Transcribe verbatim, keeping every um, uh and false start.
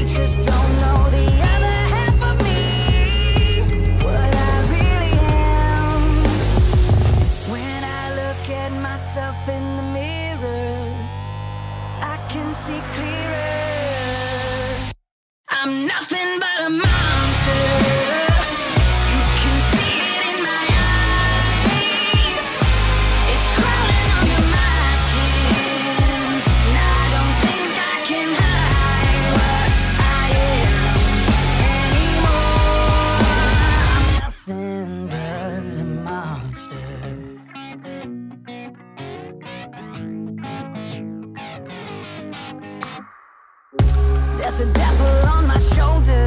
just don't know the other half of me, what I really am. When I look at myself in the mirror, I can see clearer. I'm nothing but a monster. You can see it in my eyes. It's crawling under my skin, and I don't think I can hide what I am anymore. I'm nothing but a monster. There's a devil on my shoulder.